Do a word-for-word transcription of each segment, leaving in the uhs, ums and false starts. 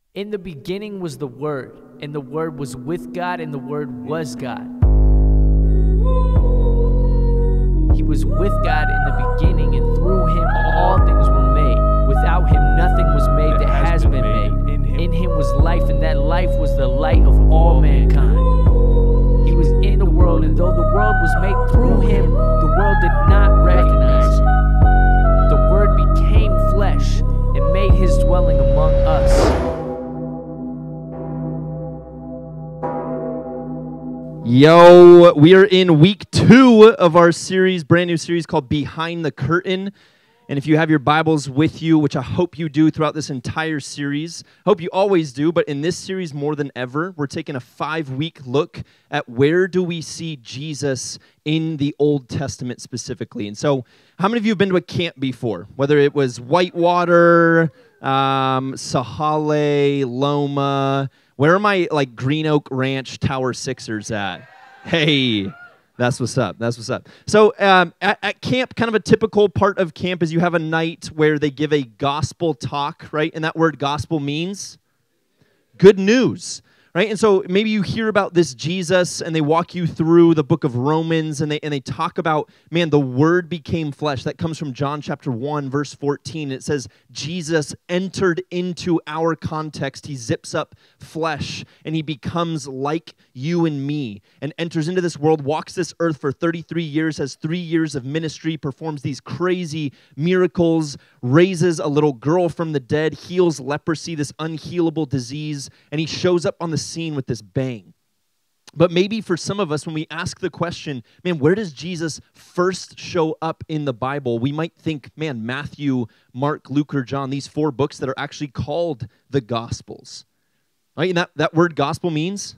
In the beginning was the Word, and the Word was with God, and the Word was God. He was with God in the beginning, and through him all things were made. Without him nothing was made that, that has been, been made. made. In him. in him was life, and that life was the light of all mankind. He was in the world, and though the world was made through him, the world did not recognize him. The Word became flesh and made his dwelling among us. Yo, we are in week two of our series, brand new series called Behind the Curtain. And if you have your Bibles with you, which I hope you do throughout this entire series, I hope you always do, but in this series more than ever, we're taking a five-week look at where do we see Jesus in the Old Testament specifically. And so, how many of you have been to a camp before? Whether it was Whitewater, um, Sahale, Loma. Where are my, like, Green Oak Ranch Tower Sixers at? Hey, that's what's up. That's what's up. So um, at, at camp, kind of a typical part of camp is you have a night where they give a gospel talk, right? And that word gospel means good news, right? And so maybe you hear about this Jesus, and they walk you through the book of Romans, and they and they talk about, man, the Word became flesh. That comes from John chapter one, verse fourteen. It says, Jesus entered into our context. He zips up flesh, and he becomes like you and me, and enters into this world, walks this earth for thirty-three years, has three years of ministry, performs these crazy miracles, raises a little girl from the dead, heals leprosy, this unhealable disease, and he shows up on the scene with this bang. But maybe for some of us, when we ask the question, man, where does Jesus first show up in the Bible? We might think, man, Matthew, Mark, Luke, or John, these four books that are actually called the Gospels. Right? And that, that word gospel means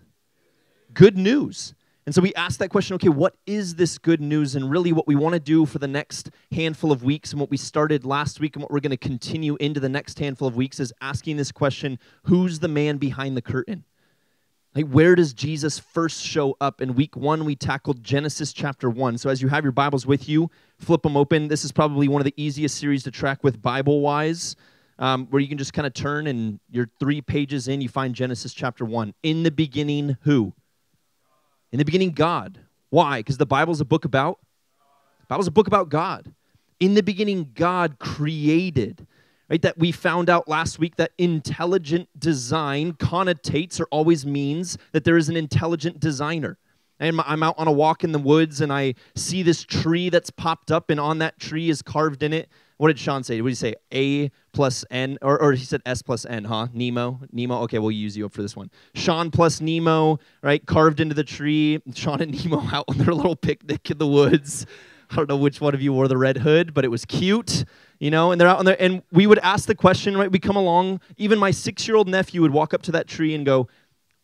good news. And so we ask that question, okay, what is this good news? And really what we want to do for the next handful of weeks, and what we started last week and what we're going to continue into the next handful of weeks, is asking this question, who's the man behind the curtain? Like, where does Jesus first show up? In week one, we tackled Genesis chapter one. So as you have your Bibles with you, flip them open. This is probably one of the easiest series to track with Bible-wise, um, where you can just kind of turn, and you're three pages in, you find Genesis chapter one. In the beginning, who? In the beginning, God. Why? Because the Bible's a book about? The Bible's a book about God. In the beginning, God created. Right, that we found out last week that intelligent design connotates or always means that there is an intelligent designer. And I'm out on a walk in the woods, and I see this tree that's popped up, and on that tree is carved in it. What did Sean say? What did he say? A plus N, or, or he said S plus N, huh? Nemo, Nemo. Okay, we'll use you up for this one. Sean plus Nemo, right? Carved into the tree. Sean and Nemo out on their little picnic in the woods. I don't know which one of you wore the red hood, but it was cute, you know, and they're out on there, and we would ask the question, right, we come along, even my six-year-old nephew would walk up to that tree and go,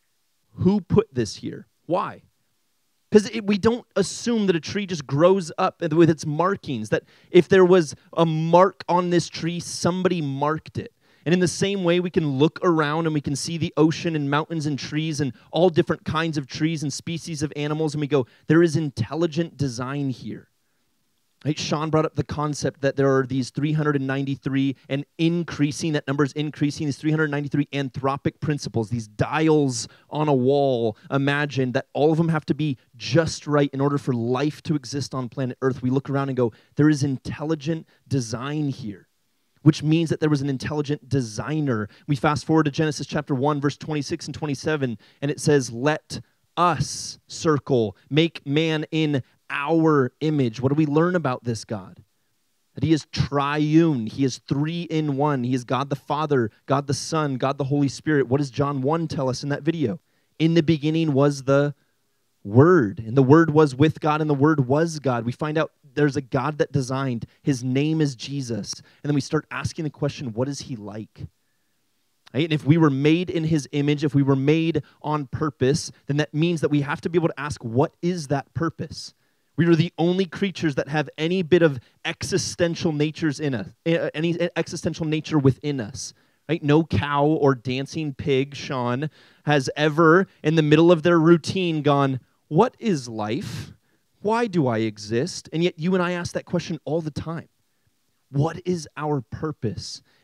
who put this here? Why? Because we don't assume that a tree just grows up with its markings, that if there was a mark on this tree, somebody marked it. And in the same way, we can look around and we can see the ocean and mountains and trees and all different kinds of trees and species of animals, and we go, there is intelligent design here. Right? Sean brought up the concept that there are these three hundred ninety-three, and increasing, that number is increasing, these three hundred ninety-three anthropic principles, these dials on a wall. Imagine that all of them have to be just right in order for life to exist on planet Earth. We look around and go, there is intelligent design here, which means that there was an intelligent designer. We fast forward to Genesis chapter one, verse twenty-six and twenty-seven, and it says, let us, circle, make man in our image. What do we learn about this God? That he is triune. He is three in one. He is God the Father, God the Son, God the Holy Spirit. What does John one tell us in that video? In the beginning was the Word, and the Word was with God, and the Word was God. We find out there's a God that designed. His name is Jesus. And then we start asking the question, what is he like? Right? And if we were made in his image, if we were made on purpose, then that means that we have to be able to ask, what is that purpose? We are the only creatures that have any bit of existential natures in us, any existential nature within us. Right? No cow or dancing pig, Sean, has ever, in the middle of their routine, gone, what is life? Why do I exist? And yet you and I ask that question all the time. What is our purpose?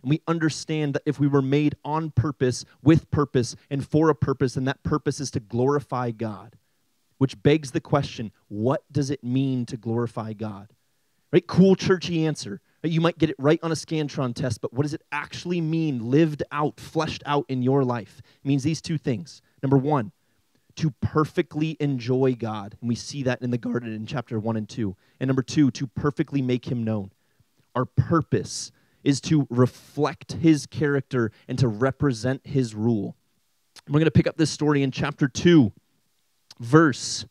And we understand that if we were made on purpose, with purpose, and for a purpose, then that purpose is to glorify God. Which begs the question, what does it mean to glorify God? Right? Cool, churchy answer. You might get it right on a Scantron test, but what does it actually mean lived out, fleshed out in your life? It means these two things. Number one, to perfectly enjoy God. And we see that in the garden in chapter one and two. And number two, to perfectly make him known. Our purpose is to reflect his character and to represent his rule. We're going to pick up this story in chapter two, verse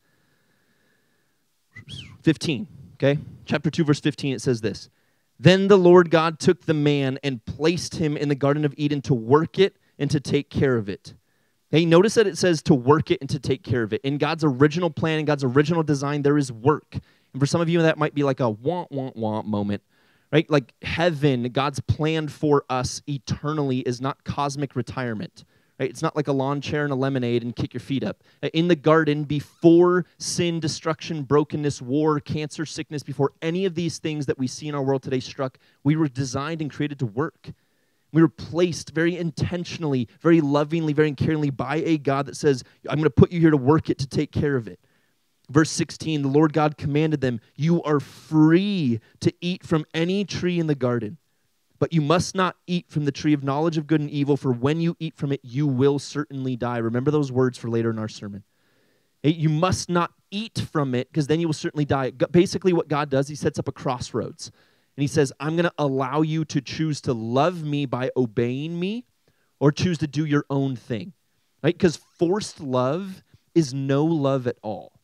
fifteen. Okay? Chapter two, verse fifteen, it says this. Then the Lord God took the man and placed him in the Garden of Eden to work it and to take care of it. Hey, notice that it says to work it and to take care of it. In God's original plan, in God's original design, there is work. And for some of you, that might be like a want, want, want moment, right? Like heaven, God's plan for us eternally is not cosmic retirement, right? It's not like a lawn chair and a lemonade and kick your feet up. In the garden, before sin, destruction, brokenness, war, cancer, sickness, before any of these things that we see in our world today struck, we were designed and created to work. We were placed very intentionally, very lovingly, very caringly by a God that says, I'm going to put you here to work it, to take care of it. Verse sixteen, the Lord God commanded them, you are free to eat from any tree in the garden, but you must not eat from the tree of knowledge of good and evil, for when you eat from it, you will certainly die. Remember those words for later in our sermon. You must not eat from it, because then you will certainly die. Basically what God does, he sets up a crossroads. And he says, I'm going to allow you to choose to love me by obeying me or choose to do your own thing, right? Because forced love is no love at all.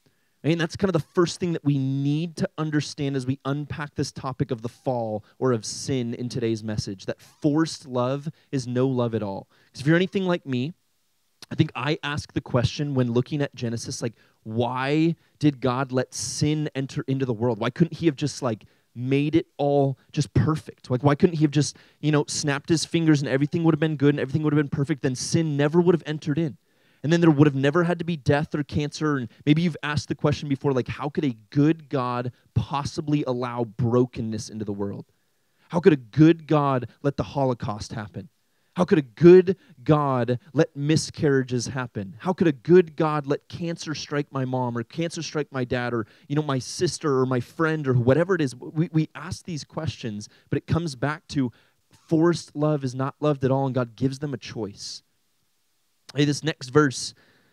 I mean, that's kind of the first thing that we need to understand as we unpack this topic of the fall or of sin in today's message, that forced love is no love at all. Because if you're anything like me, I think I ask the question when looking at Genesis, like, why did God let sin enter into the world? Why couldn't he have just like made it all just perfect? Like, why couldn't he have just, you know, snapped his fingers and everything would have been good and everything would have been perfect? Then sin never would have entered in. And then there would have never had to be death or cancer. And maybe you've asked the question before, like, how could a good God possibly allow brokenness into the world? How could a good God let the Holocaust happen? How could a good God let miscarriages happen? How could a good God let cancer strike my mom or cancer strike my dad or, you know, my sister or my friend or whatever it is? We, we ask these questions, but it comes back to forced love is not loved at all, and God gives them a choice. Hey, this next verse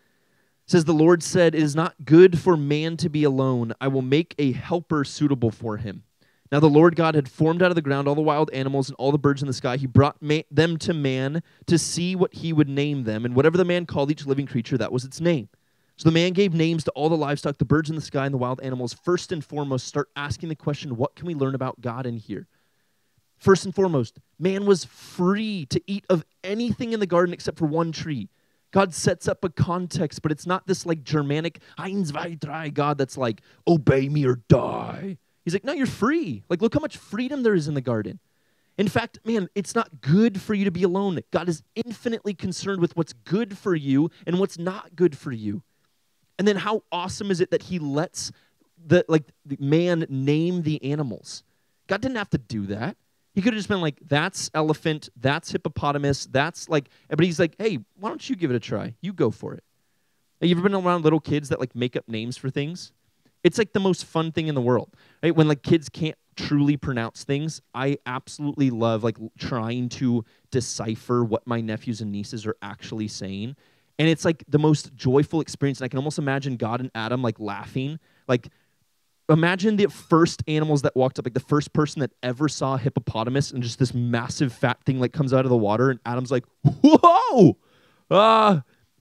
says, the Lord said, it is not good for man to be alone. I will make a helper suitable for him. Now the Lord God had formed out of the ground all the wild animals and all the birds in the sky. He brought ma- them to man to see what he would name them. And whatever the man called each living creature, that was its name. So the man gave names to all the livestock, the birds in the sky, and the wild animals. First and foremost, start asking the question, what can we learn about God in here? First and foremost, man was free to eat of anything in the garden except for one tree. God sets up a context, but it's not this like Germanic, eins, zwei, drei God that's like, obey me or die. He's like, no, you're free. Like, look how much freedom there is in the garden. In fact, man, it's not good for you to be alone. God is infinitely concerned with what's good for you and what's not good for you. And then how awesome is it that he lets the like the man name the animals? God didn't have to do that. He could have just been like, that's elephant, that's hippopotamus, that's like, but he's like, hey, why don't you give it a try? You go for it. Have you ever been around little kids that like make up names for things? It's like the most fun thing in the world, right? When like kids can't truly pronounce things, I absolutely love like trying to decipher what my nephews and nieces are actually saying. And it's like the most joyful experience. And I can almost imagine God and Adam like laughing. Like imagine the first animals that walked up, like the first person that ever saw a hippopotamus and just this massive fat thing like comes out of the water. And Adam's like, whoa, uh,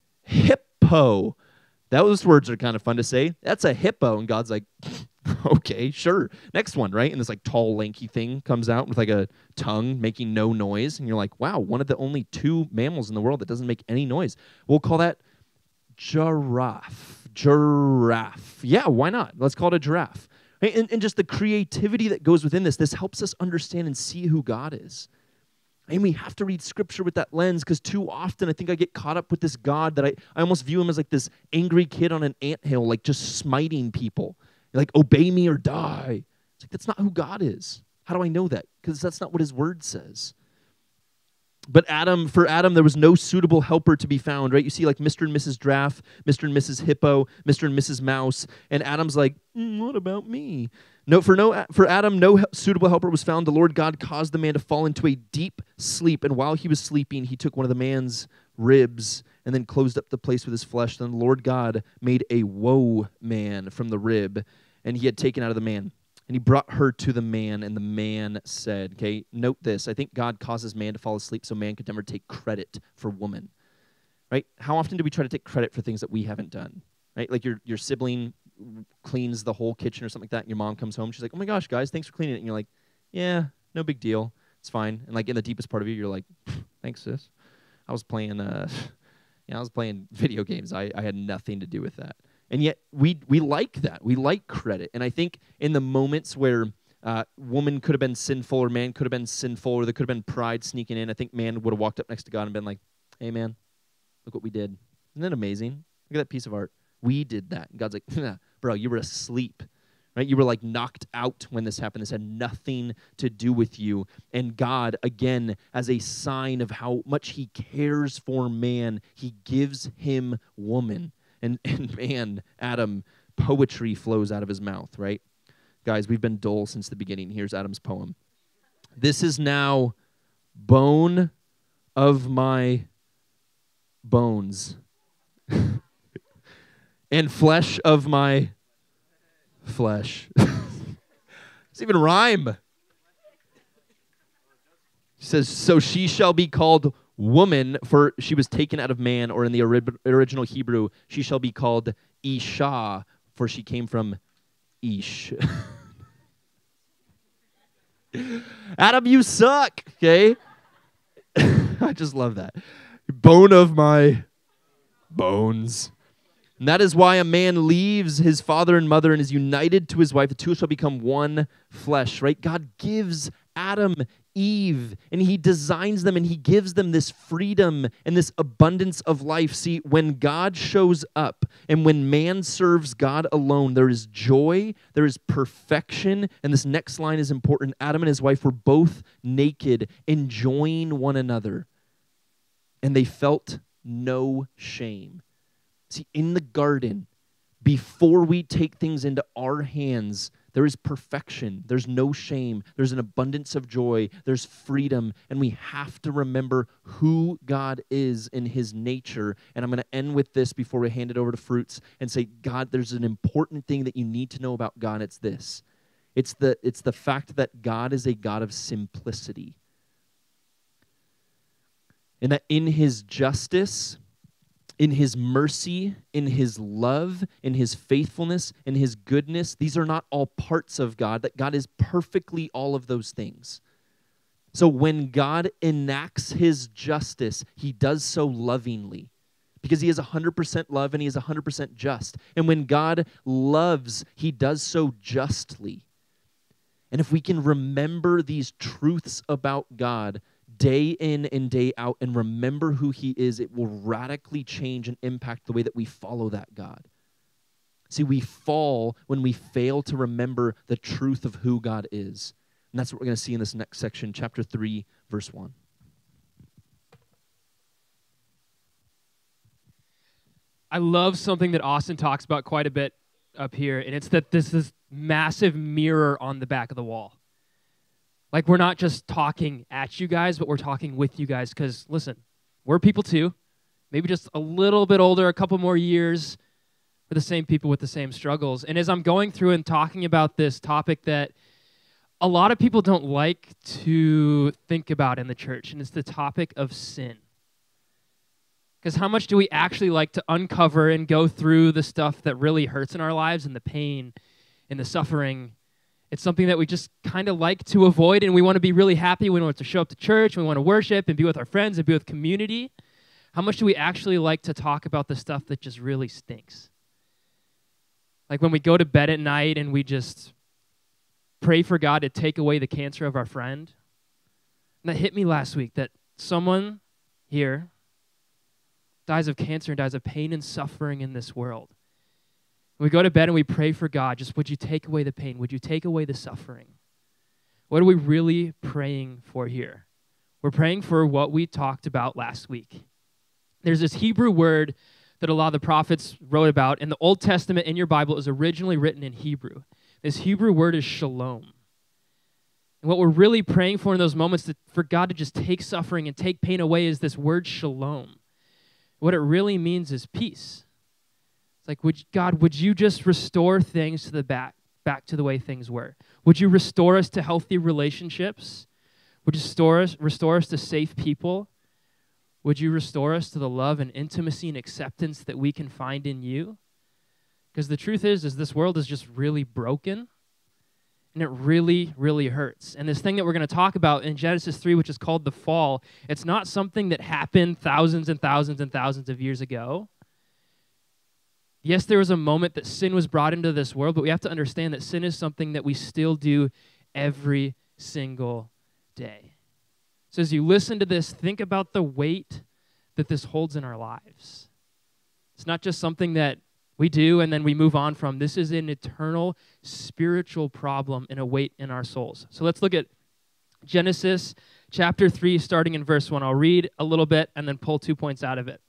hippo. Those words are kind of fun to say. That's a hippo. And God's like, okay, sure. Next one, right? And this like tall, lanky thing comes out with like a tongue making no noise. And you're like, wow, one of the only two mammals in the world that doesn't make any noise. We'll call that giraffe. Giraffe. Yeah, why not? Let's call it a giraffe. Right? And, and just the creativity that goes within this, this helps us understand and see who God is. And we have to read Scripture with that lens, because too often I think I get caught up with this God that I, I almost view him as like this angry kid on an anthill, like just smiting people. Like, obey me or die. It's like, that's not who God is. How do I know that? Because that's not what his word says. But Adam, for Adam, there was no suitable helper to be found, right? You see like Mister and Missus Giraffe, Mister and Missus Hippo, Mister and Missus Mouse, and Adam's like, mm, what about me? No, for no, for Adam, no suitable helper was found. The Lord God caused the man to fall into a deep sleep, and while he was sleeping, he took one of the man's ribs and then closed up the place with his flesh. Then the Lord God made a woe man from the rib, and he had taken out of the man. And he brought her to the man, and the man said, okay, note this. I think God causes man to fall asleep so man could never take credit for woman, right? How often do we try to take credit for things that we haven't done, right? Like your, your sibling cleans the whole kitchen or something like that, and your mom comes home. She's like, oh, my gosh, guys, thanks for cleaning it. And you're like, yeah, no big deal. It's fine. And like in the deepest part of you, you're like, thanks, sis. I was playing, uh, yeah, I was playing video games. I, I had nothing to do with that. And yet we we like that. We like credit. And I think in the moments where uh, woman could have been sinful or man could have been sinful or there could have been pride sneaking in, I think man would have walked up next to God and been like, hey, man, look what we did. Isn't that amazing? Look at that piece of art. We did that. And God's like, nah, bro, you were asleep. Right? You were like knocked out when this happened. This had nothing to do with you. And God, again, as a sign of how much he cares for man, he gives him woman. And, and man, Adam, poetry flows out of his mouth, right? Guys, we've been dull since the beginning. Here's Adam's poem. This is now bone of my bones and flesh of my flesh. It's even rhyme. He says, so she shall be called woman, for she was taken out of man, or in the ori- original Hebrew, she shall be called Isha, for she came from Ish. Adam, you suck, okay? I just love that. Bone of my bones. And that is why a man leaves his father and mother and is united to his wife. The two shall become one flesh, right? God gives Adam Eve, and he designs them, and he gives them this freedom and this abundance of life. See, when God shows up and when man serves God alone, there is joy, there is perfection, and this next line is important. Adam and his wife were both naked, enjoying one another, and they felt no shame. See, in the garden, before we take things into our hands, there is perfection. There's no shame. There's an abundance of joy. There's freedom. And we have to remember who God is in his nature. And I'm going to end with this before we hand it over to Fruits and say, God, there's an important thing that you need to know about God. It's this. It's the, it's the fact that God is a God of simplicity. And that in his justice, in his mercy, in his love, in his faithfulness, in his goodness, these are not all parts of God, that God is perfectly all of those things. So when God enacts his justice, he does so lovingly because he is one hundred percent love and he is one hundred percent just. And when God loves, he does so justly. And if we can remember these truths about God day in and day out and remember who he is, it will radically change and impact the way that we follow that God. See, we fall when we fail to remember the truth of who God is. And that's what we're going to see in this next section, chapter three, verse one. I love something that Austin talks about quite a bit up here, and it's that this is massive mirror on the back of the wall. Like, we're not just talking at you guys, but we're talking with you guys. Because, listen, we're people too. Maybe just a little bit older, a couple more years. We're the same people with the same struggles. And as I'm going through and talking about this topic that a lot of people don't like to think about in the church, and it's the topic of sin. Because how much do we actually like to uncover and go through the stuff that really hurts in our lives and the pain and the suffering? It's something that we just kind of like to avoid, and we want to be really happy. We want to show up to church. We want to worship and be with our friends and be with community. How much do we actually like to talk about the stuff that just really stinks? Like when we go to bed at night and we just pray for God to take away the cancer of our friend. And that hit me last week, that someone here dies of cancer and dies of pain and suffering in this world. We go to bed and we pray for God, just would you take away the pain? Would you take away the suffering? What are we really praying for here? We're praying for what we talked about last week. There's this Hebrew word that a lot of the prophets wrote about. In the Old Testament, in your Bible, it was originally written in Hebrew. This Hebrew word is shalom. And what we're really praying for in those moments, to, for God to just take suffering and take pain away, is this word shalom. What it really means is peace. It's like, would, God, would you just restore things to the back, back to the way things were? Would you restore us to healthy relationships? Would you restore us, restore us to safe people? Would you restore us to the love and intimacy and acceptance that we can find in you? Because the truth is, is this world is just really broken, and it really, really hurts. And this thing that we're going to talk about in Genesis three, which is called the fall, it's not something that happened thousands and thousands and thousands of years ago. Yes, there was a moment that sin was brought into this world, but we have to understand that sin is something that we still do every single day. So as you listen to this, think about the weight that this holds in our lives. It's not just something that we do and then we move on from. This is an eternal spiritual problem and a weight in our souls. So let's look at Genesis chapter three, starting in verse one. I'll read a little bit and then pull two points out of it.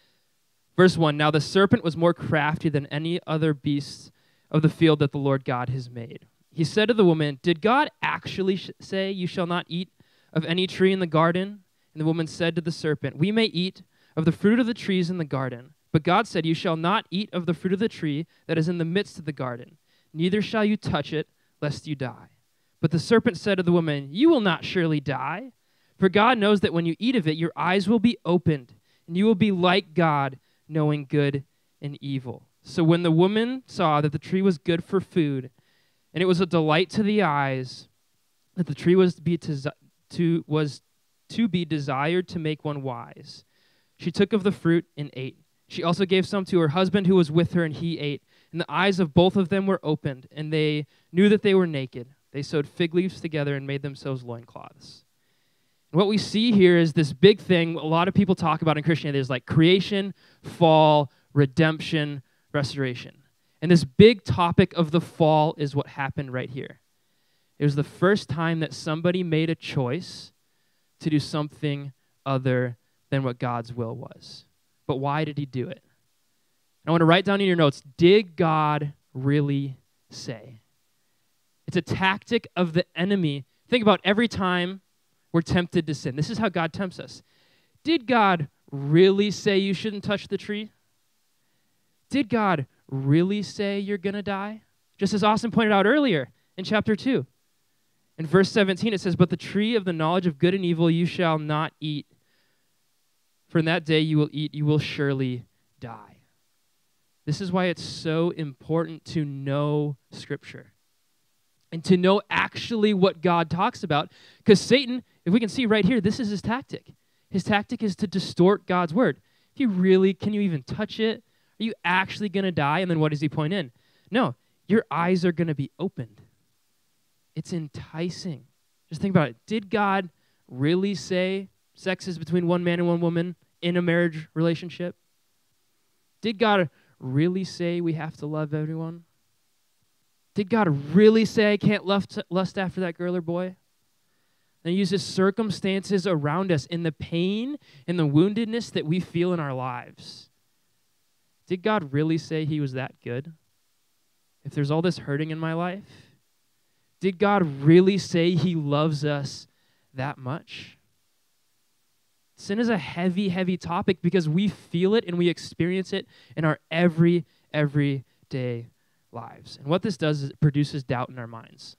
Verse one, now the serpent was more crafty than any other beast of the field that the Lord God has made. He said to the woman, did God actually sh- say, you shall not eat of any tree in the garden? And the woman said to the serpent, we may eat of the fruit of the trees in the garden. But God said, you shall not eat of the fruit of the tree that is in the midst of the garden. Neither shall you touch it, lest you die. But the serpent said to the woman, you will not surely die. For God knows that when you eat of it, your eyes will be opened, and you will be like God, knowing good and evil. So when the woman saw that the tree was good for food, and it was a delight to the eyes, that the tree was to be, to, to, was to be desired to make one wise, she took of the fruit and ate. She also gave some to her husband who was with her, and he ate. And the eyes of both of them were opened, and they knew that they were naked. They sewed fig leaves together and made themselves loincloths. And what we see here is this big thing a lot of people talk about in Christianity. There's like creation, fall, redemption, restoration. And this big topic of the fall is what happened right here. It was the first time that somebody made a choice to do something other than what God's will was. But why did he do it? I want to write down in your notes, did God really say? It's a tactic of the enemy. Think about every time we're tempted to sin. This is how God tempts us. Did God really say you shouldn't touch the tree? Did God really say you're going to die? Just as Austin pointed out earlier in chapter two. In verse seventeen, it says, but the tree of the knowledge of good and evil you shall not eat. For in that day you will eat, you will surely die. This is why it's so important to know Scripture and to know actually what God talks about. Because Satan, if we can see right here, this is his tactic. His tactic is to distort God's word. If you really, can you even touch it? Are you actually going to die? And then what does he point in? No, your eyes are going to be opened. It's enticing. Just think about it. Did God really say sex is between one man and one woman in a marriage relationship? Did God really say we have to love everyone? Did God really say I can't lust, lust after that girl or boy? And he uses circumstances around us in the pain and the woundedness that we feel in our lives. Did God really say he was that good? If there's all this hurting in my life? Did God really say he loves us that much? Sin is a heavy, heavy topic because we feel it and we experience it in our every, everyday lives. And what this does is it produces doubt in our minds.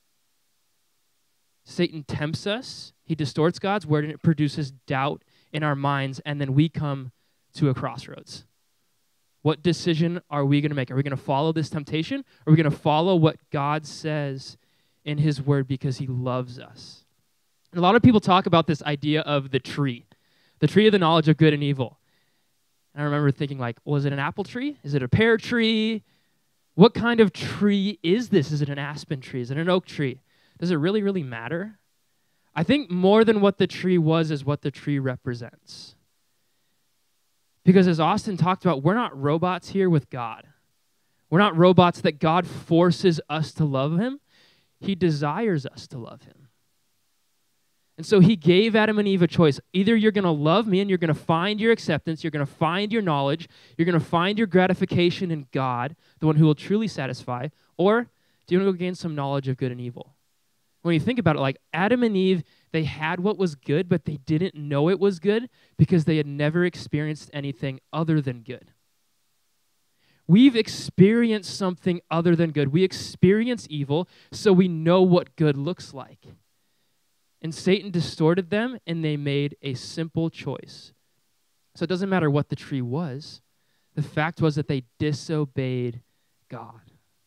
Satan tempts us, he distorts God's word, and it produces doubt in our minds, and then we come to a crossroads. What decision are we going to make? Are we going to follow this temptation, or are we going to follow what God says in his word because he loves us? And a lot of people talk about this idea of the tree, the tree of the knowledge of good and evil. And I remember thinking like, well, is it an apple tree? Is it a pear tree? What kind of tree is this? Is it an aspen tree? Is it an oak tree? Does it really, really matter? I think more than what the tree was is what the tree represents. Because as Austin talked about, we're not robots here with God. We're not robots that God forces us to love him. He desires us to love him. And so he gave Adam and Eve a choice. Either you're going to love me and you're going to find your acceptance, you're going to find your knowledge, you're going to find your gratification in God, the one who will truly satisfy, or do you want to go gain some knowledge of good and evil? When you think about it, like Adam and Eve, they had what was good, but they didn't know it was good because they had never experienced anything other than good. We've experienced something other than good. We experience evil, so we know what good looks like. And Satan distorted them, and they made a simple choice. So it doesn't matter what the tree was. The fact was that they disobeyed God.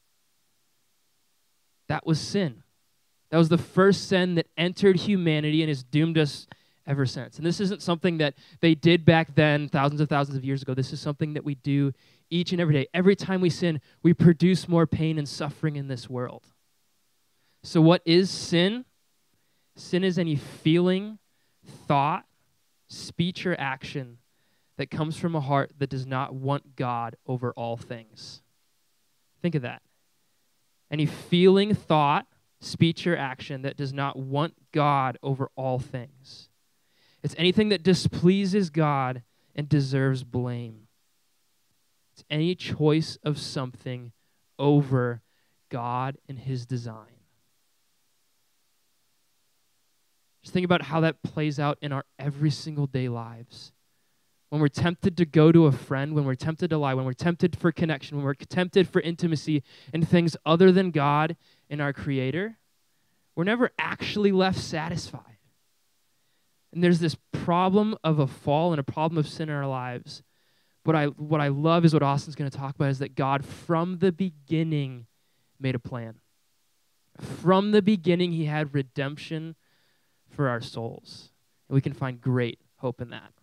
That was sin. That was the first sin that entered humanity and has doomed us ever since. And this isn't something that they did back then, thousands and thousands of years ago. This is something that we do each and every day. Every time we sin, we produce more pain and suffering in this world. So what is sin? Sin is any feeling, thought, speech, or action that comes from a heart that does not want God over all things. Think of that. Any feeling, thought, speech, or action that does not want God over all things. It's anything that displeases God and deserves blame. It's any choice of something over God and his design. Just think about how that plays out in our every single day lives. When we're tempted to go to a friend, when we're tempted to lie, when we're tempted for connection, when we're tempted for intimacy and things other than God and our Creator, we're never actually left satisfied. And there's this problem of a fall and a problem of sin in our lives. What I, what I love is what Austin's going to talk about is that God from the beginning made a plan. From the beginning, he had redemption for our souls. And we can find great hope in that.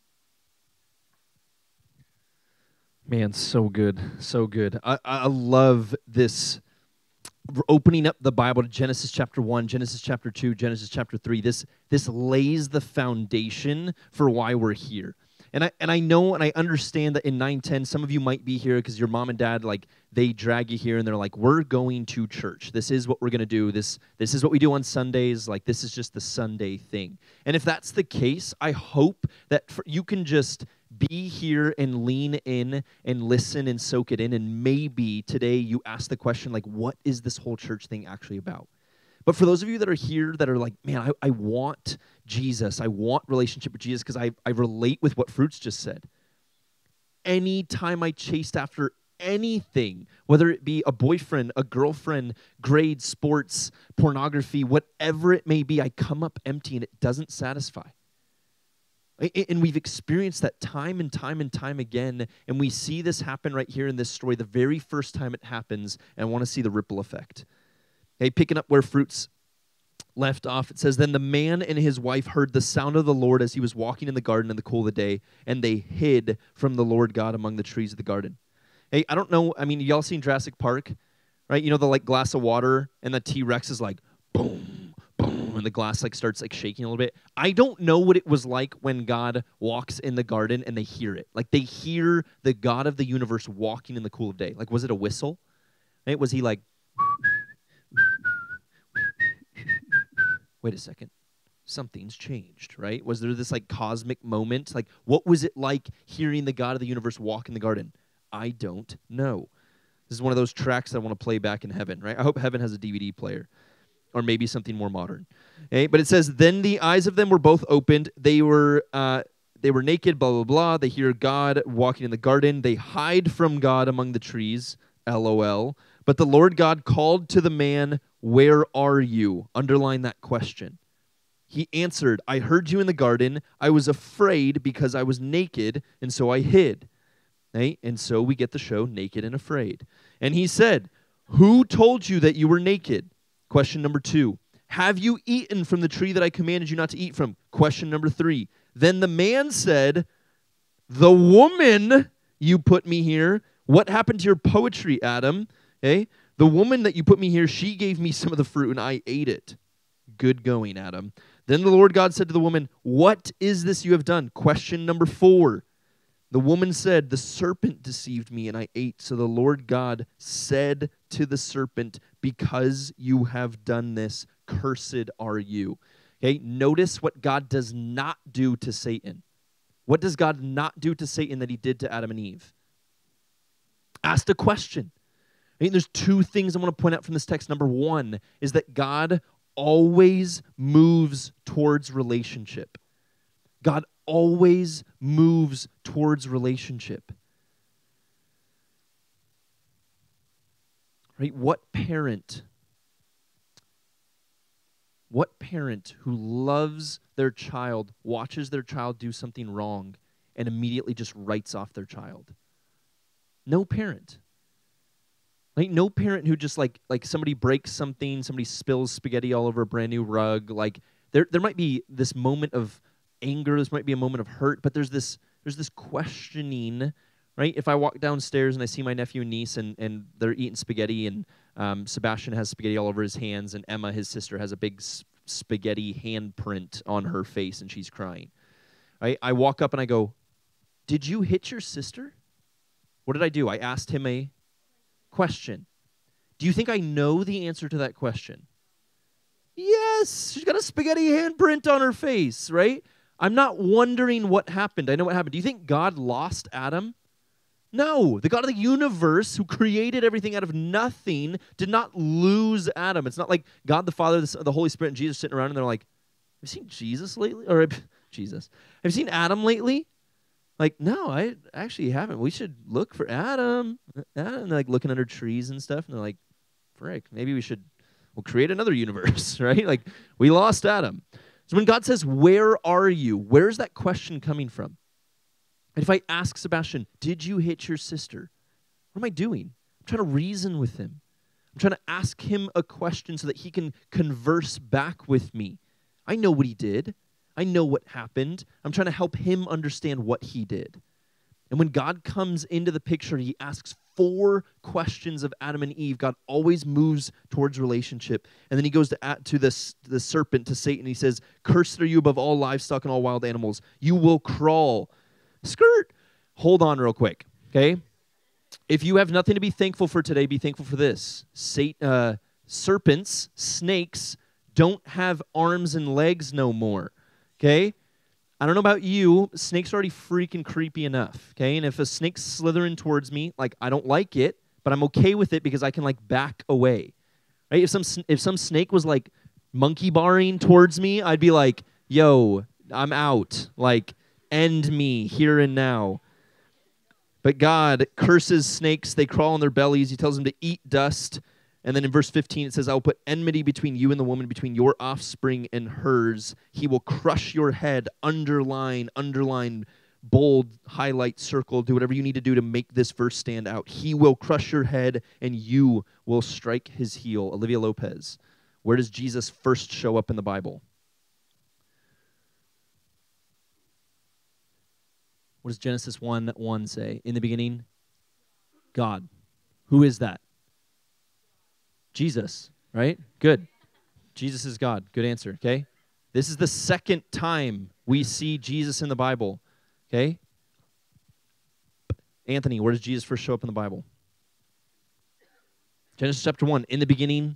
Man, so good, so good. I, I love this opening up the Bible to Genesis chapter one, Genesis chapter two, Genesis chapter three. This, this lays the foundation for why we're here. And I and I know and I understand that in nine ten, some of you might be here because your mom and dad, like, they drag you here and they're like, we're going to church. This is what we're going to do. This, this is what we do on Sundays. Like, this is just the Sunday thing. And if that's the case, I hope that for, you can just be here and lean in and listen and soak it in. And maybe today you ask the question, like, what is this whole church thing actually about? But for those of you that are here that are like, man, I, I want Jesus. I want relationship with Jesus because I, I relate with what Fruits just said. Anytime I chased after anything, whether it be a boyfriend, a girlfriend, grades, sports, pornography, whatever it may be, I come up empty and it doesn't satisfy. And we've experienced that time and time and time again, and we see this happen right here in this story the very first time it happens, and I want to see the ripple effect. Okay, picking up where Fruits left off, it says, then the man and his wife heard the sound of the Lord as he was walking in the garden in the cool of the day, and they hid from the Lord God among the trees of the garden. Hey, I don't know, I mean, y'all seen Jurassic Park, right? You know the like glass of water, and the T-Rex is like, boom, boom, and the glass like starts like shaking a little bit. I don't know what it was like when God walks in the garden and they hear it. Like they hear the God of the universe walking in the cool of day. Like, was it a whistle? Right? Was he like, wait a second, something's changed, right? Was there this like cosmic moment? Like, what was it like hearing the God of the universe walk in the garden? I don't know. This is one of those tracks that I want to play back in heaven, right? I hope heaven has a D V D player or maybe something more modern. Okay? But it says, then the eyes of them were both opened. They were uh, they were naked, blah, blah, blah. They hear God walking in the garden. They hide from God among the trees, L O L. But the Lord God called to the man, where are you? Underline that question. He answered, I heard you in the garden. I was afraid because I was naked, and so I hid. Okay? And so we get the show Naked and Afraid. And he said, who told you that you were naked? Question number two. Have you eaten from the tree that I commanded you not to eat from? Question number three. Then the man said, the woman you put me here, what happened to your poetry, Adam? Okay? The woman that you put me here, she gave me some of the fruit and I ate it. Good going, Adam. Then the Lord God said to the woman, what is this you have done? Question number four. The woman said, the serpent deceived me and I ate. So the Lord God said to the serpent, because you have done this, cursed are you. Okay, notice what God does not do to Satan. What does God not do to Satan that he did to Adam and Eve? Asked a question. I mean, there's two things I want to point out from this text. Number one is that God always moves towards relationship. God always moves towards relationship. Right? What parent, what parent who loves their child watches their child do something wrong and immediately just writes off their child? No parent. Like no parent who just like like somebody breaks something, somebody spills spaghetti all over a brand new rug. Like there there might be this moment of anger, this might be a moment of hurt, but there's this there's this questioning, right? If I walk downstairs and I see my nephew and niece and, and they're eating spaghetti and um, Sebastian has spaghetti all over his hands and Emma, his sister, has a big s- spaghetti handprint on her face and she's crying. Right? I walk up and I go, "Did you hit your sister?" What did I do? I asked him a question. Do you think I know the answer to that question? Yes, she's got a spaghetti handprint on her face, right? I'm not wondering what happened. I know what happened. Do you think God lost Adam? No. The God of the universe who created everything out of nothing did not lose Adam. It's not like God the Father, the Holy Spirit, and Jesus sitting around and they're like, "Have you seen Jesus lately?" Or Jesus. "Have you seen Adam lately?" Like, "No, I actually haven't. We should look for Adam." Adam, and they're like looking under trees and stuff, and they're like, "Frick, maybe we should we'll create another universe," right? Like, we lost Adam. So when God says, "Where are you?" Where's that question coming from? And if I ask Sebastian, "Did you hit your sister?" What am I doing? I'm trying to reason with him. I'm trying to ask him a question so that he can converse back with me. I know what he did. I know what happened. I'm trying to help him understand what he did. And when God comes into the picture, he asks four questions of Adam and Eve. God always moves towards relationship. And then he goes to, to the, the serpent, to Satan. He says, "Cursed are you above all livestock and all wild animals. You will crawl." Skirt. Hold on real quick, okay? If you have nothing to be thankful for today, be thankful for this. Satan, uh, serpents, snakes, don't have arms and legs no more. Okay? I don't know about you, snakes are already freaking creepy enough, okay? And if a snake's slithering towards me, like, I don't like it, but I'm okay with it because I can, like, back away, right? If some if some snake was, like, monkey barring towards me, I'd be like, "Yo, I'm out. Like, end me here and now." But God curses snakes. They crawl on their bellies. He tells them to eat dust. And then in verse fifteen, it says, "I will put enmity between you and the woman, between your offspring and hers. He will crush your head." Underline, underline, bold, highlight, circle. Do whatever you need to do to make this verse stand out. He will crush your head, and you will strike his heel. Olivia Lopez. Where does Jesus first show up in the Bible? What does Genesis one one say? In the beginning, God. Who is that? Jesus, right? Good. Jesus is God. Good answer, okay? This is the second time we see Jesus in the Bible, okay? Anthony, where does Jesus first show up in the Bible? Genesis chapter one. In the beginning,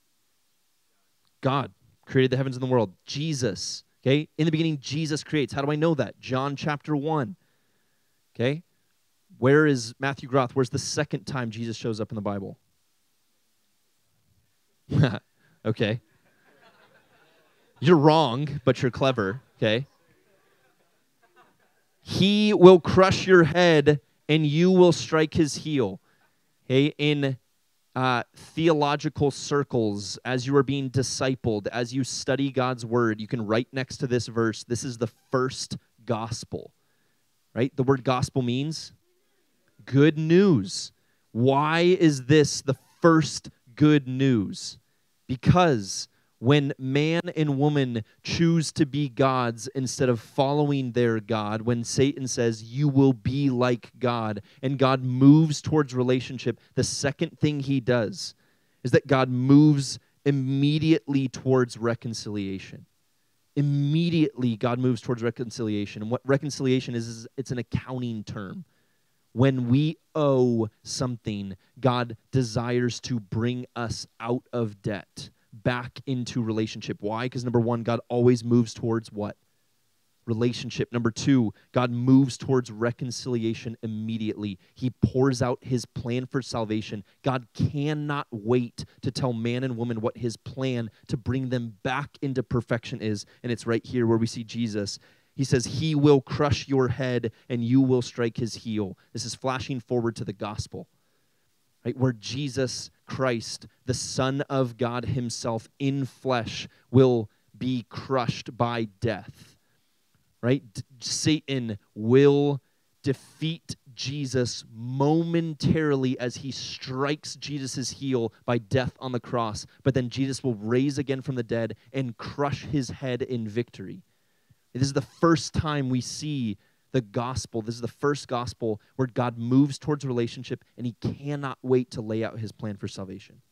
God created the heavens and the world. Jesus, okay? In the beginning, Jesus creates. How do I know that? John chapter one, okay? Where is Matthew Groth? Where's the second time Jesus shows up in the Bible? Okay. You're wrong, but you're clever, okay? He will crush your head, and you will strike his heel. Okay, in uh, theological circles, as you are being discipled, as you study God's word, you can write next to this verse, this is the first gospel, right? The word gospel means good news. Why is this the first good news? Because when man and woman choose to be gods instead of following their God, when Satan says, "You will be like God," and God moves towards relationship, the second thing he does is that God moves immediately towards reconciliation. Immediately, God moves towards reconciliation. And what reconciliation is, is it's an accounting term. When we owe something, God desires to bring us out of debt. back into relationship. Why? Because number one, God always moves towards what? Relationship. Number two, God moves towards reconciliation immediately. He pours out his plan for salvation. God cannot wait to tell man and woman what his plan to bring them back into perfection is. And it's right here where we see Jesus. He says, he will crush your head and you will strike his heel. This is flashing forward to the gospel, right? Where Jesus Christ, the Son of God himself in flesh, will be crushed by death. Right? D- Satan will defeat Jesus momentarily as he strikes Jesus' heel by death on the cross, but then Jesus will rise again from the dead and crush his head in victory. This is the first time we see the gospel. This is the first gospel where God moves towards relationship, and he cannot wait to lay out his plan for salvation.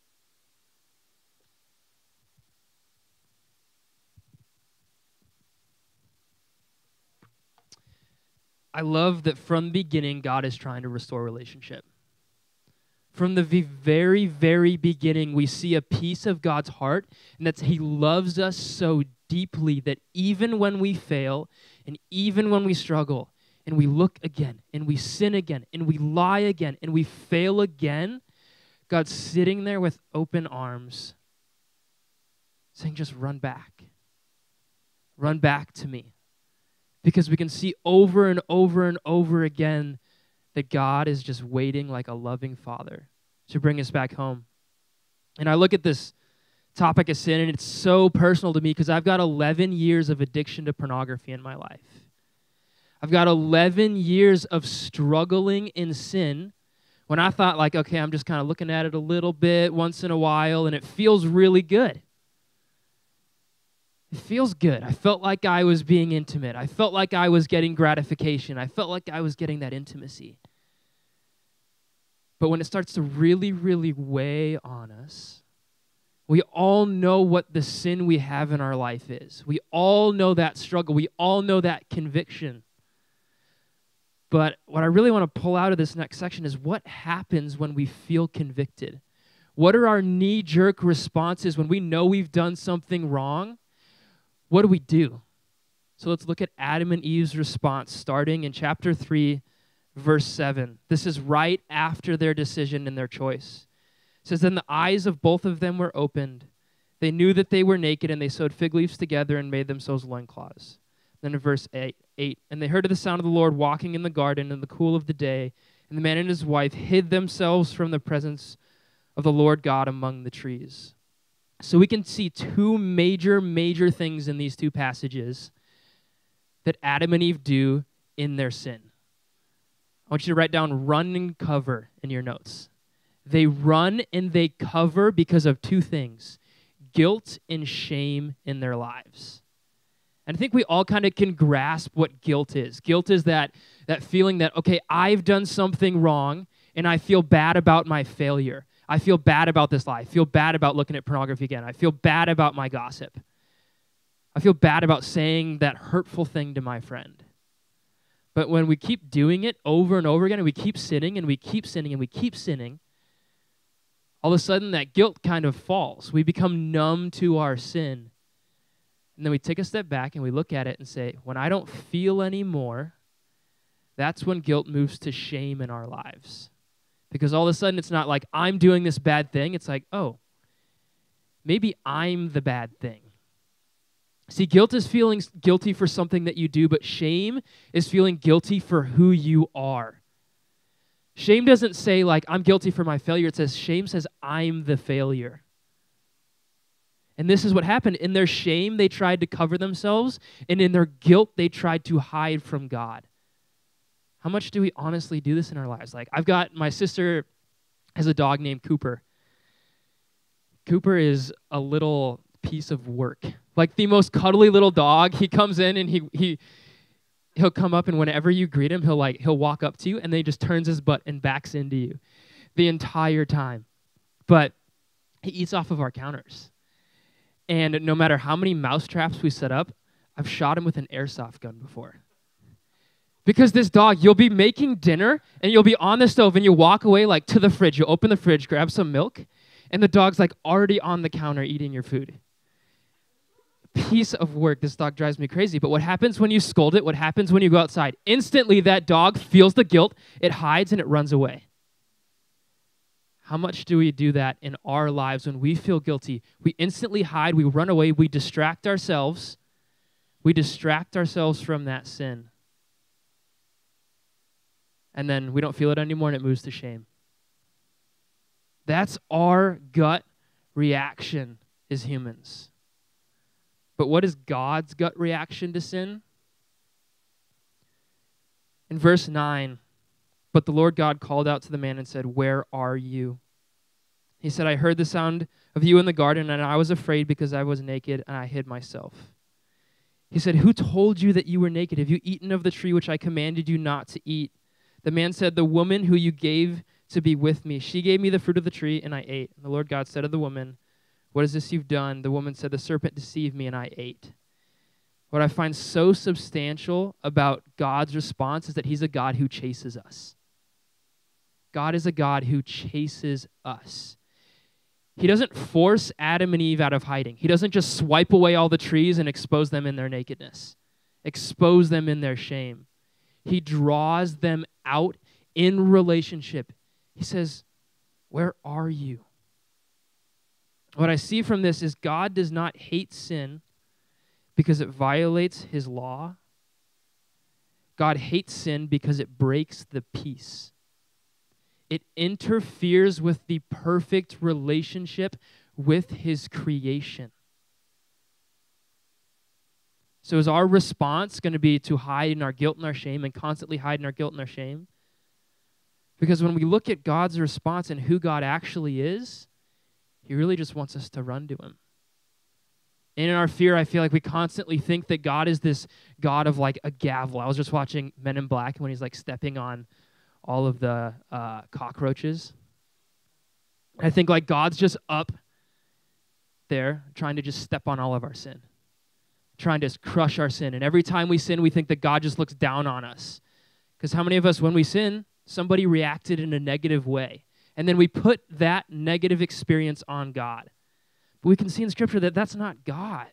I love that from the beginning, God is trying to restore relationship. From the very, very beginning, we see a piece of God's heart, and that's he loves us so deeply that even when we fail, and even when we struggle, and we look again, and we sin again, and we lie again, and we fail again, God's sitting there with open arms, saying, just run back. Run back to me. Because we can see over and over and over again that God is just waiting like a loving father to bring us back home. And I look at this topic of sin, and it's so personal to me because I've got eleven years of addiction to pornography in my life. I've got eleven years of struggling in sin when I thought like, okay, I'm just kind of looking at it a little bit once in a while, and it feels really good. It feels good. I felt like I was being intimate. I felt like I was getting gratification. I felt like I was getting that intimacy. But when it starts to really, really weigh on us, we all know what the sin we have in our life is. We all know that struggle. We all know that conviction. But what I really want to pull out of this next section is what happens when we feel convicted. What are our knee-jerk responses when we know we've done something wrong? What do we do? So let's look at Adam and Eve's response, starting in chapter three, verse seven. This is right after their decision and their choice. It says, then the eyes of both of them were opened. They knew that they were naked, and they sewed fig leaves together and made themselves loincloths. Then in verse eight, eight, and they heard of the sound of the Lord walking in the garden in the cool of the day, and the man and his wife hid themselves from the presence of the Lord God among the trees. So we can see two major, major things in these two passages that Adam and Eve do in their sin. I want you to write down run and cover in your notes. They run and they cover because of two things, guilt and shame in their lives. And I think we all kind of can grasp what guilt is. Guilt is that, that feeling that, okay, I've done something wrong and I feel bad about my failure. I feel bad about this lie. I feel bad about looking at pornography again. I feel bad about my gossip. I feel bad about saying that hurtful thing to my friend. But when we keep doing it over and over again, and we keep sinning, and we keep sinning, and we keep sinning, all of a sudden that guilt kind of falls. We become numb to our sin. And then we take a step back and we look at it and say, when I don't feel anymore, that's when guilt moves to shame in our lives. Because all of a sudden, it's not like I'm doing this bad thing. It's like, oh, maybe I'm the bad thing. See, guilt is feeling guilty for something that you do, but shame is feeling guilty for who you are. Shame doesn't say, like, I'm guilty for my failure. It says, shame says, I'm the failure. And this is what happened. In their shame, they tried to cover themselves, and in their guilt, they tried to hide from God. How much do we honestly do this in our lives? Like, I've got, my sister has a dog named Cooper. Cooper is a little piece of work. Like the most cuddly little dog. He comes in and he he he'll come up, and whenever you greet him, he'll like he'll walk up to you and then he just turns his butt and backs into you the entire time. But he eats off of our counters. And no matter how many mouse traps we set up, I've shot him with an airsoft gun before. Because this dog, you'll be making dinner, and you'll be on the stove, and you walk away like to the fridge. You open the fridge, grab some milk, And the dog's like already on the counter eating your food. Piece of work. This dog drives me crazy. But what happens when you scold it? What happens when you go outside? Instantly, that dog feels the guilt. It hides and it runs away. How much do we do that in our lives when we feel guilty? We instantly hide. We run away. We distract ourselves. We distract ourselves from that sin. And then we don't feel it anymore and it moves to shame. That's our gut reaction as humans. But what is God's gut reaction to sin? In verse nine, but the Lord God called out to the man and said, "Where are you?" He said, "I heard the sound of you in the garden, and I was afraid because I was naked, and I hid myself." He said, "Who told you that you were naked? Have you eaten of the tree which I commanded you not to eat?" The man said, "The woman who you gave to be with me, she gave me the fruit of the tree, and I ate." And the Lord God said to the woman, "What is this you've done?" The woman said, "The serpent deceived me, and I ate." What I find so substantial about God's response is that he's a God who chases us. God is a God who chases us. He doesn't force Adam and Eve out of hiding. He doesn't just swipe away all the trees and expose them in their nakedness, expose them in their shame. He draws them out in relationship. He says, "Where are you?" What I see from this is God does not hate sin because it violates his law. God hates sin because it breaks the peace. It interferes with the perfect relationship with his creation. So is our response going to be to hide in our guilt and our shame and constantly hide in our guilt and our shame? Because when we look at God's response and who God actually is, he really just wants us to run to him. And in our fear, I feel like we constantly think that God is this God of like a gavel. I was just watching Men in Black when he's like stepping on all of the uh, cockroaches. I think like God's just up there trying to just step on all of our sin, trying to crush our sin. And every time we sin, we think that God just looks down on us. Because how many of us, when we sin, somebody reacted in a negative way? And then we put that negative experience on God. But we can see in Scripture that that's not God.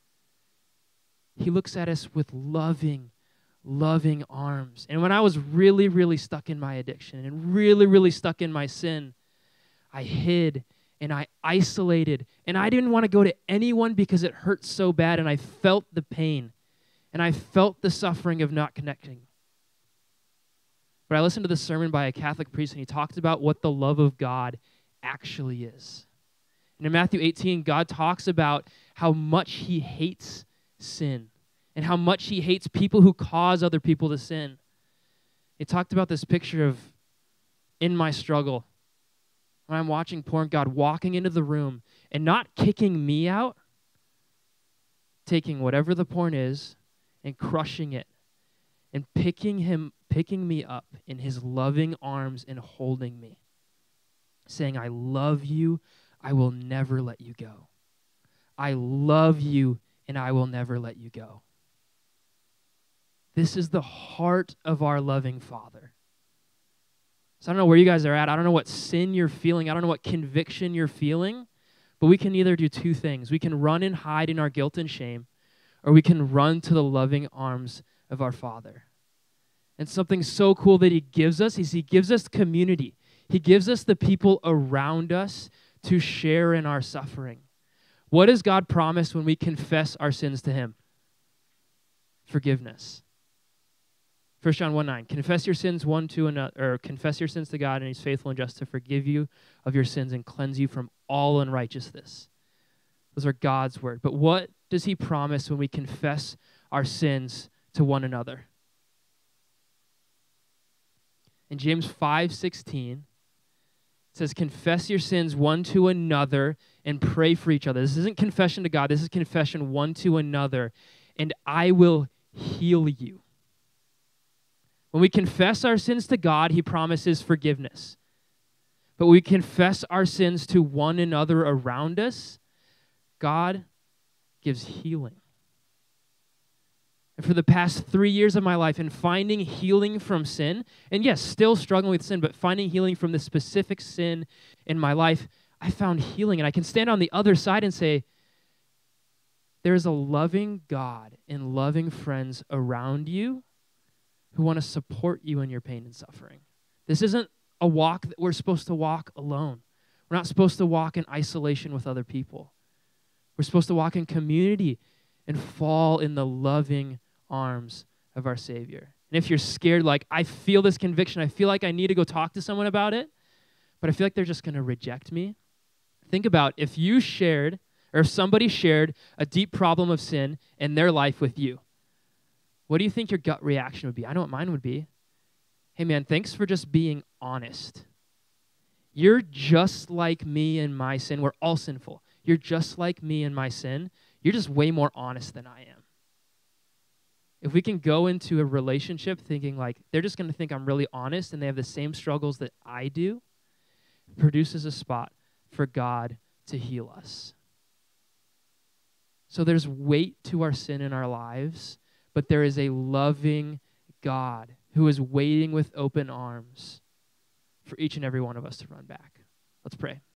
He looks at us with loving, loving arms. And when I was really, really stuck in my addiction and really, really stuck in my sin, I hid and I isolated. And I didn't want to go to anyone because it hurt so bad. And I felt the pain. And I felt the suffering of not connecting. But I listened to this sermon by a Catholic priest, and he talked about what the love of God actually is. And in Matthew eighteen, God talks about how much he hates sin and how much he hates people who cause other people to sin. He talked about this picture of in my struggle, when I'm watching porn, God walking into the room and not kicking me out, taking whatever the porn is and crushing it and picking him picking me up in his loving arms and holding me, saying, "I love you, I will never let you go. I love you, and I will never let you go." This is the heart of our loving Father. So I don't know where you guys are at. I don't know what sin you're feeling. I don't know what conviction you're feeling, but we can either do two things. We can run and hide in our guilt and shame, or we can run to the loving arms of our Father. And something so cool that he gives us is he gives us community. He gives us the people around us to share in our suffering. What does God promise when we confess our sins to him? Forgiveness. First John one nine, confess your sins one to another, or confess your sins to God, and he's faithful and just to forgive you of your sins and cleanse you from all unrighteousness. Those are God's word. But what does he promise when we confess our sins to one another? In James five sixteen, it says, confess your sins one to another and pray for each other. This isn't confession to God. This is confession one to another. And I will heal you. When we confess our sins to God, he promises forgiveness. But when we confess our sins to one another around us, God gives healing. And for the past three years of my life, in finding healing from sin, and yes, still struggling with sin, but finding healing from the specific sin in my life, I found healing. And I can stand on the other side and say, there is a loving God and loving friends around you who want to support you in your pain and suffering. This isn't a walk that we're supposed to walk alone. We're not supposed to walk in isolation with other people. We're supposed to walk in community and fall in the loving arms of our Savior. And if you're scared, like, I feel this conviction, I feel like I need to go talk to someone about it, but I feel like they're just going to reject me. Think about if you shared, or if somebody shared a deep problem of sin in their life with you. What do you think your gut reaction would be? I know what mine would be. Hey, man, thanks for just being honest. You're just like me and my sin. We're all sinful. You're just like me and my sin. You're just way more honest than I am. If we can go into a relationship thinking like, they're just going to think I'm really honest and they have the same struggles that I do, it produces a spot for God to heal us. So there's weight to our sin in our lives, but there is a loving God who is waiting with open arms for each and every one of us to run back. Let's pray.